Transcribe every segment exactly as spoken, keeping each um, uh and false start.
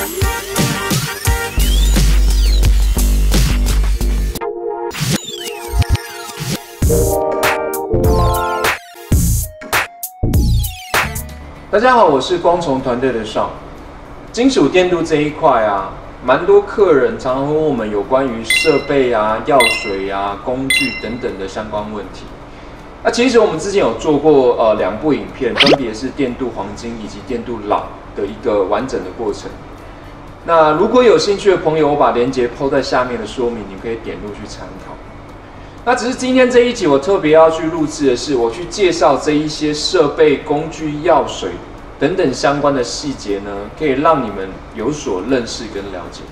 大家好，我是光崇团队的尚。金属电镀这一块啊，蛮多客人常常会问我们有关于设备啊、药水啊、工具等等的相关问题。那其实我们之前有做过呃两部影片，分别是电镀黄金以及电镀铑的一个完整的过程。那如果有兴趣的朋友，我把链接 po 在下面的说明，你可以点入去参考。那只是今天这一集，我特别要去录制的是，我去介绍这一些设备、工具、药水等等相关的细节呢，可以让你们有所认识跟了解。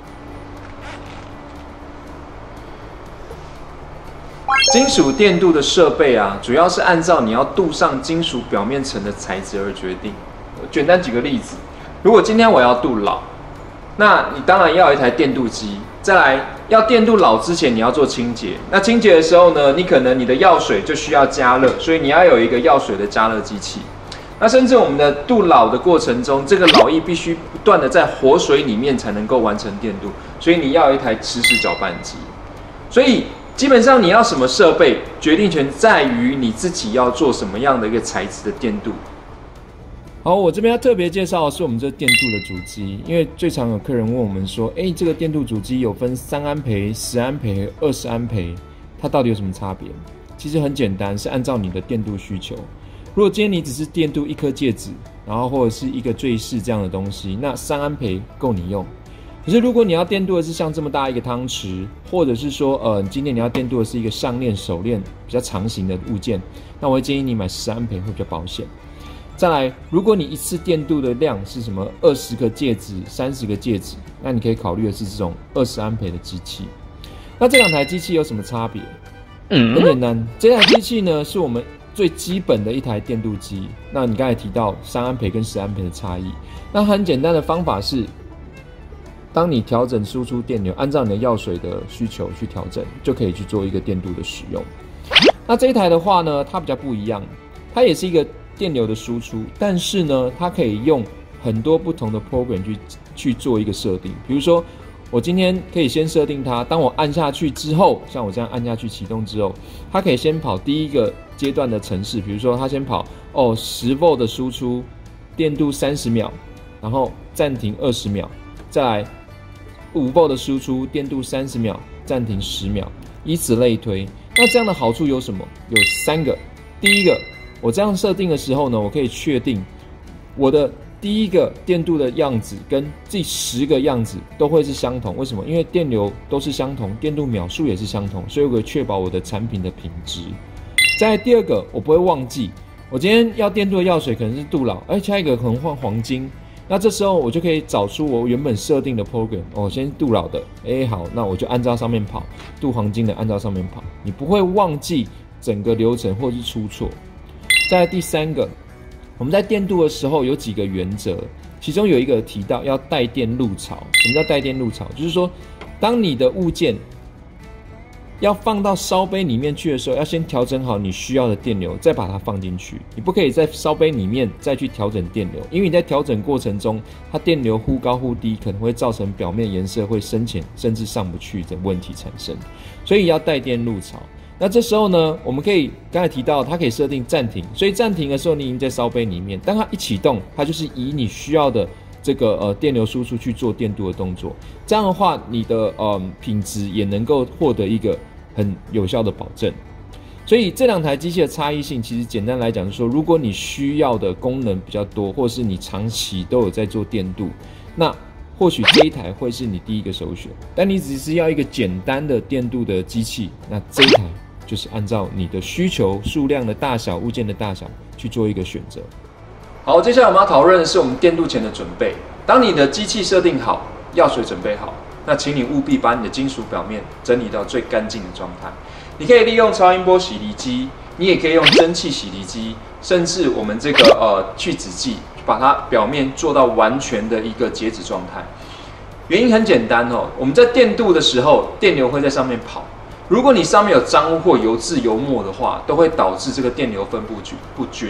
金属电镀的设备啊，主要是按照你要镀上金属表面层的材质而决定。简单举个例子，如果今天我要镀铑，那你当然要有一台电镀机。再来，要电镀铑之前，你要做清洁。那清洁的时候呢，你可能你的药水就需要加热，所以你要有一个药水的加热机器。那甚至我们的镀铑的过程中，这个铑液必须不断的在活水里面才能够完成电镀，所以你要有一台磁石搅拌机。所以基本上你要什么设备，决定权在于你自己要做什么样的一个材质的电镀。好，我这边要特别介绍的是我们这电镀的主机，因为最常有客人问我们说，哎，这个电镀主机有分三安培、十安培、二十安培，它到底有什么差别？其实很简单，是按照你的电镀需求。如果今天你只是电镀一颗戒指，然后或者是一个坠饰这样的东西，那三安培够你用。可是如果你要电镀的是像这么大一个汤匙，或者是说，呃，今天你要电镀的是一个项链、手链比较长型的物件，那我会建议你买十安培会比较保险。再来，如果你一次电镀的量是什么二十个戒指、三十个戒指，那你可以考虑的是这种二十安培的机器。那这两台机器有什么差别？嗯，很简单，这台机器呢是我们最基本的一台电镀机。那你刚才提到三安培跟十安培的差异，那很简单的方法是，当你调整输出电流，按照你的药水的需求去调整，就可以去做一个电镀的使用。那这一台的话呢，它比较不一样，它也是一个电流的输出，但是呢，它可以用很多不同的 program 去去做一个设定。比如说，我今天可以先设定它，当我按下去之后，像我这样按下去启动之后，它可以先跑第一个阶段的程式，比如说它先跑哦十 volt 的输出，电镀三十秒，然后暂停二十秒，再来五 volt 的输出，电镀三十秒，暂停十秒，以此类推。那这样的好处有什么？有三个。第一个，我这样设定的时候呢，我可以确定我的第一个电镀的样子跟第十个样子都会是相同。为什么？因为电流都是相同，电镀秒数也是相同，所以我可以确保我的产品的品质。再来第二个，我不会忘记，我今天要电镀的药水可能是镀铑，而下一个可能换黄金。那这时候我就可以找出我原本设定的 program， 哦，先镀铑的，哎，好，那我就按照上面跑；镀黄金的按照上面跑，你不会忘记整个流程或是出错。再来第三个，我们在电镀的时候有几个原则，其中有一个提到要带电入槽。什么叫带电入槽？就是说，当你的物件要放到烧杯里面去的时候，要先调整好你需要的电流，再把它放进去。你不可以在烧杯里面再去调整电流，因为你在调整过程中，它电流忽高忽低，可能会造成表面颜色会深浅，甚至上不去的问题产生。所以要带电入槽。那这时候呢，我们可以刚才提到，它可以设定暂停，所以暂停的时候，你已经在烧杯里面，当它一启动，它就是以你需要的这个呃电流输出去做电镀的动作。这样的话，你的呃品质也能够获得一个很有效的保证。所以这两台机器的差异性，其实简单来讲，就是说，如果你需要的功能比较多，或是你长期都有在做电镀，那或许这一台会是你第一个首选。但你只是要一个简单的电镀的机器，那这一台就是按照你的需求、数量的大小、物件的大小去做一个选择。好，接下来我们要讨论的是我们电镀前的准备。当你的机器设定好，药水准备好，那请你务必把你的金属表面整理到最干净的状态。你可以利用超音波洗涤机，你也可以用蒸汽洗涤机，甚至我们这个呃去脂剂，把它表面做到完全的一个结脂状态。原因很简单哦，我们在电镀的时候，电流会在上面跑。如果你上面有脏污或油渍、油墨的话，都会导致这个电流分布不均。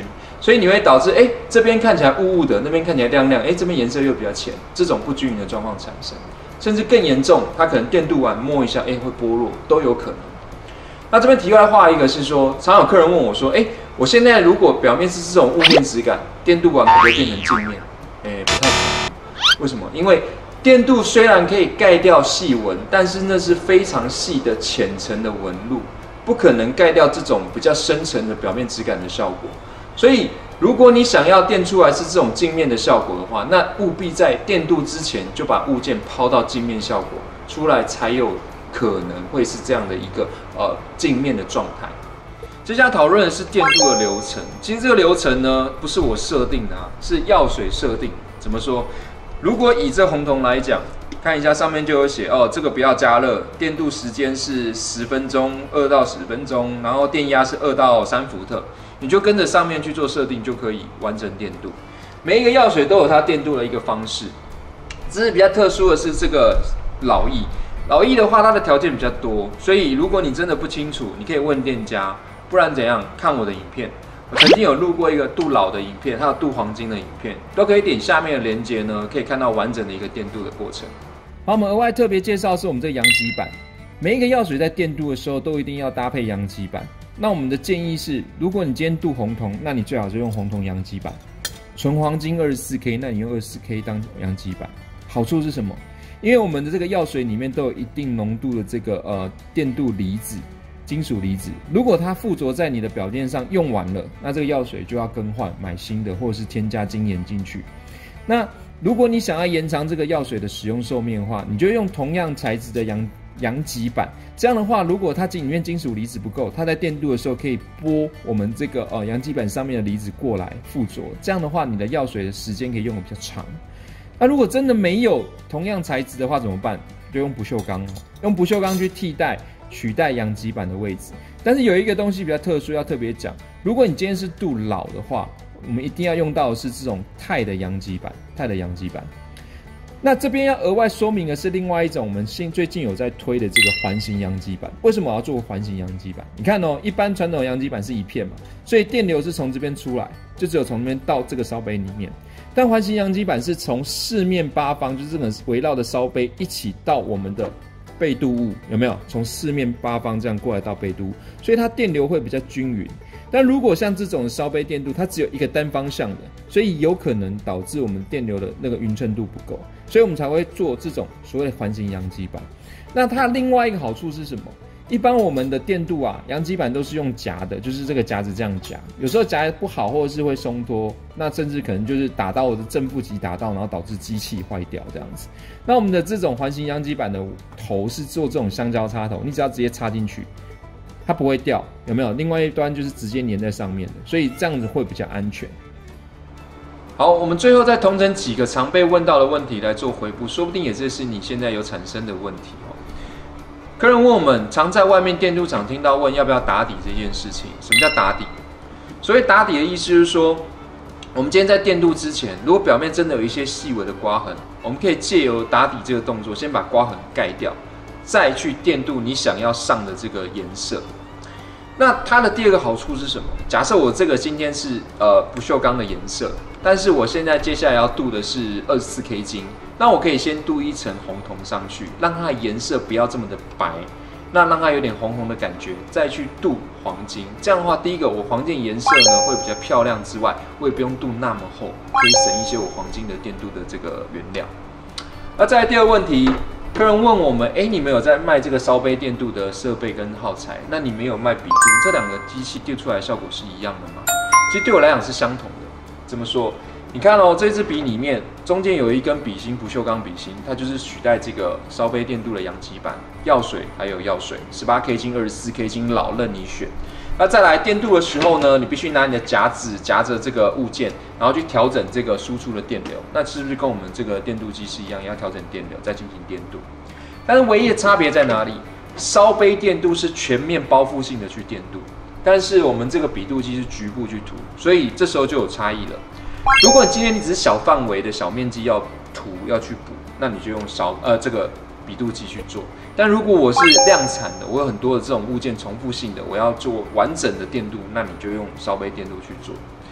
所以你会导致哎、欸、这边看起来雾雾的，那边看起来亮亮，哎、欸、这边颜色又比较浅，这种不均匀的状况产生，甚至更严重，它可能电镀完摸一下，哎、欸、会剥落都有可能。那这边题外话一个是说，常有客人问我说，哎、欸、我现在如果表面是这种雾面质感，电镀完可不可以变成镜面？哎、欸、不太可能，为什么？因为电镀虽然可以盖掉细纹，但是那是非常细的浅层的纹路，不可能盖掉这种比较深层的表面质感的效果。所以，如果你想要电出来是这种镜面的效果的话，那务必在电镀之前就把物件抛到镜面效果出来，才有可能会是这样的一个呃镜面的状态。接下来讨论的是电镀的流程。其实这个流程呢，不是我设定的啊，是药水设定。怎么说？如果以这红铜来讲，看一下上面就有写哦，这个不要加热，电镀时间是十分钟，二到十分钟，然后电压是二到三伏特。你就跟着上面去做设定，就可以完成电镀。每一个药水都有它电镀的一个方式，只是比较特殊的是这个老液。老液的话，它的条件比较多，所以如果你真的不清楚，你可以问店家，不然怎样？看我的影片，我曾经有录过一个镀老的影片，还有镀黄金的影片，都可以点下面的连结呢，可以看到完整的一个电镀的过程。好，我们额外特别介绍是我们这个阳极板，每一个药水在电镀的时候都一定要搭配阳极板。那我们的建议是，如果你今天镀红铜，那你最好就用红铜阳极板；纯黄金 二十四 K， 那你用 二十四 K 当阳极板。好处是什么？因为我们的这个药水里面都有一定浓度的这个呃电镀离子、金属离子，如果它附着在你的表面上用完了，那这个药水就要更换，买新的，或者是添加精盐进去。那如果你想要延长这个药水的使用寿命的话，你就用同样材质的阳阳极板。这样的话，如果它里面金属离子不够，它在电镀的时候可以拨我们这个呃阳极板上面的离子过来附着。这样的话，你的药水的时间可以用得比较长。那如果真的没有同样材质的话怎么办？就用不锈钢，用不锈钢去替代取代阳极板的位置。但是有一个东西比较特殊，要特别讲，如果你今天是镀老的话，我们一定要用到的是这种钛的阳极板，钛的阳极板。那这边要额外说明的是，另外一种我们现最近有在推的这个环形阳极板。为什么我要做环形阳极板？你看哦，一般传统阳极板是一片嘛，所以电流是从这边出来，就只有从那边到这个烧杯里面。但环形阳极板是从四面八方，就是这个围绕的烧杯一起到我们的被镀物，有没有？从四面八方这样过来到被镀，所以它电流会比较均匀。但如果像这种烧杯电镀，它只有一个单方向的，所以有可能导致我们电流的那个匀称度不够，所以我们才会做这种所谓的环形阳极板。那它另外一个好处是什么？一般我们的电镀啊，阳极板都是用夹的，就是这个夹子这样夹，有时候夹不好或者是会松脱，那甚至可能就是打到我的正负极打到，然后导致机器坏掉这样子。那我们的这种环形阳极板的头是做这种橡胶插头，你只要直接插进去，它不会掉，有没有？另外一端就是直接粘在上面的，所以这样子会比较安全。好，我们最后再统整几个常被问到的问题来做回复，说不定也这是你现在有产生的问题哦。客人问我们，常在外面电镀厂听到问要不要打底这件事情。什么叫打底？所谓打底的意思就是说，我们今天在电镀之前，如果表面真的有一些细微的刮痕，我们可以借由打底这个动作，先把刮痕盖掉，再去电镀你想要上的这个颜色。那它的第二个好处是什么？假设我这个今天是呃不锈钢的颜色，但是我现在接下来要镀的是 二十四 K 金，那我可以先镀一层红铜上去，让它的颜色不要这么的白，那让它有点红红的感觉，再去镀黄金。这样的话，第一个我黄金颜色呢会比较漂亮之外，我也不用镀那么厚，可以省一些我黄金的电镀的这个原料。那再来第二个问题。客人问我们，哎、欸，你们有在卖这个烧杯电镀的设备跟耗材？那你们有卖笔镀，这两个机器镀出来的效果是一样的吗？其实对我来讲是相同的。怎么说？你看哦，这支笔里面中间有一根笔芯，不锈钢笔芯，它就是取代这个烧杯电镀的阳极板、药水还有药水， 十八 K 金、二十四 K 金老任你选。那再来电镀的时候呢，你必须拿你的夹子夹着这个物件，然后去调整这个输出的电流。那是不是跟我们这个电镀机是一样，要调整电流再进行电镀？但是唯一的差别在哪里？烧杯电镀是全面包覆性的去电镀，但是我们这个笔镀机是局部去涂，所以这时候就有差异了。如果你今天你只是小范围的小面积要涂要去补，那你就用烧呃这个笔镀机去做。但如果我是量产的，我有很多的这种物件重复性的，我要做完整的电镀，那你就用烧杯电镀去做。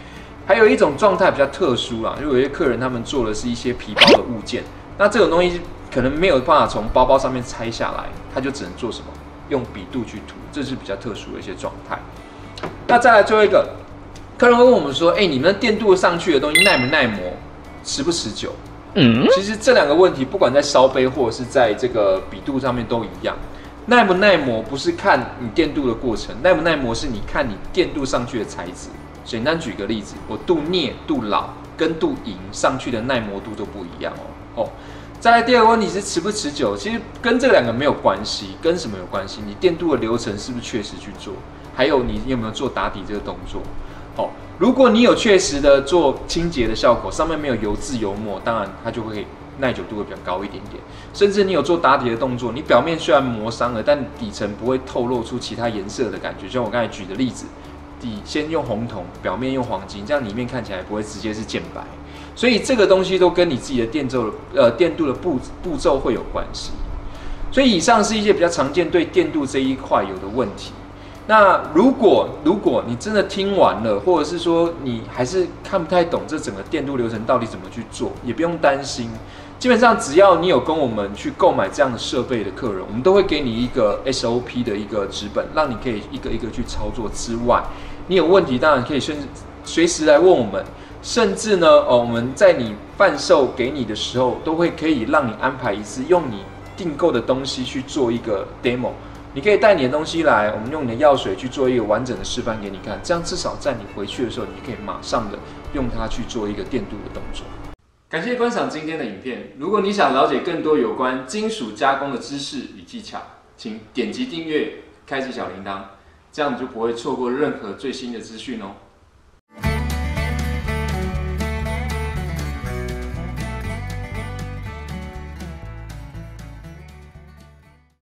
还有一种状态比较特殊啦，就有些客人他们做的是一些皮包的物件，那这种东西可能没有办法从包包上面拆下来，他就只能做什么？用笔肚去涂，这是比较特殊的一些状态。那再来最后一个，客人会问我们说：“哎、欸，你们电镀上去的东西耐不耐磨，持不持久？”嗯，其实这两个问题，不管在烧杯或者是在这个笔肚上面都一样。耐不耐磨不是看你电镀的过程，耐不耐磨是你看你电镀上去的材质。简单举个例子，我镀镍、镀铑跟镀银上去的耐磨度都不一样哦。哦，再来第二个问题是持不持久，其实跟这两个没有关系，跟什么有关系？你电镀的流程是不是确实去做？还有你有没有做打底这个动作？哦，如果你有确实的做清洁的效果，上面没有油渍油墨，当然它就会耐久度会比较高一点点。甚至你有做打底的动作，你表面虽然磨伤了，但底层不会透露出其他颜色的感觉。像我刚才举的例子。底先用红铜，表面用黄金，这样里面看起来不会直接是渐白，所以这个东西都跟你自己的电镀呃电镀的步步骤会有关系。所以以上是一些比较常见对电镀这一块有的问题。那如果如果你真的听完了，或者是说你还是看不太懂这整个电镀流程到底怎么去做，也不用担心。基本上只要你有跟我们去购买这样的设备的客人，我们都会给你一个 S O P 的一个纸本，让你可以一个一个去操作之外，你有问题当然可以随随时来问我们，甚至呢，哦，我们在你贩售给你的时候，都会可以让你安排一次用你订购的东西去做一个 demo。你可以带你的东西来，我们用你的药水去做一个完整的示范给你看，这样至少在你回去的时候，你可以马上的用它去做一个电镀的动作。感谢观赏今天的影片。如果你想了解更多有关金属加工的知识与技巧，请点击订阅，开启小铃铛，这样你就不会错过任何最新的资讯哦。